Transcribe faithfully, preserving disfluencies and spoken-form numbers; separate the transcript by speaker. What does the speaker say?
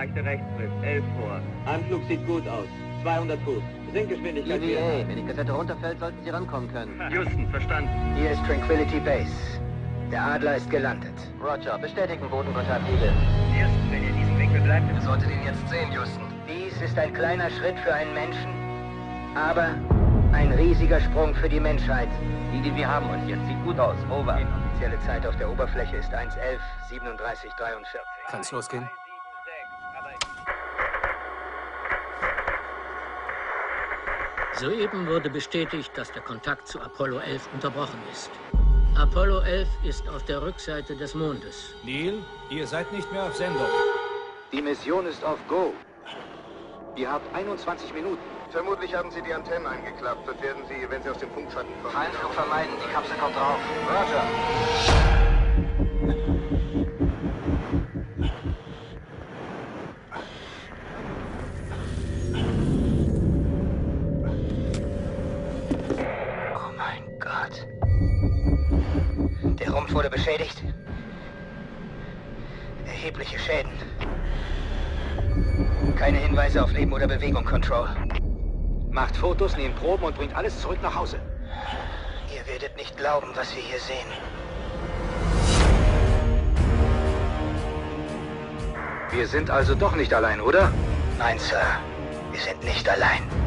Speaker 1: leichte Rechtsdrift, elf vor. Anflug sieht gut aus. zweihundert Fuß. Sinkgeschwindigkeit.
Speaker 2: E V A, wenn die Kassette runterfällt, sollten Sie rankommen können.
Speaker 1: Houston, verstanden.
Speaker 3: Hier ist Tranquility Base. Der Adler ist gelandet.
Speaker 2: Roger, bestätigen Bodenkontakt, Eagle.
Speaker 1: Houston, wenn ihr in diesem Winkel bleibt,
Speaker 2: Ihr solltet ihn jetzt sehen, Houston.
Speaker 3: Dies ist ein kleiner Schritt für einen Menschen, aber ein riesiger Sprung für die Menschheit.
Speaker 2: Eagle, wir haben uns jetzt. Sieht gut aus. Over.
Speaker 3: Die offizielle Zeit auf der Oberfläche ist eins elf siebenunddreißig dreiundvierzig.
Speaker 4: Kann's losgehen?
Speaker 5: Soeben wurde bestätigt, dass der Kontakt zu Apollo elf unterbrochen ist. Apollo elf ist auf der Rückseite des Mondes.
Speaker 4: Neil, ihr seid nicht mehr auf Sendung.
Speaker 6: Die Mission ist auf Go. Ihr habt einundzwanzig Minuten.
Speaker 7: Vermutlich haben Sie die Antennen eingeklappt und werden Sie, wenn Sie aus dem Funkschatten kommen...
Speaker 2: Feindflug vermeiden, die Kapsel kommt drauf. Roger.
Speaker 3: Oh mein Gott. Der Rumpf wurde beschädigt. Erhebliche Schäden. Keine Hinweise auf Leben oder Bewegung, Control.
Speaker 6: Macht Fotos, nehmt Proben und bringt alles zurück nach Hause.
Speaker 3: Ihr werdet nicht glauben, was wir hier sehen.
Speaker 6: Wir sind also doch nicht allein, oder?
Speaker 3: Nein, Sir. Wir sind nicht allein.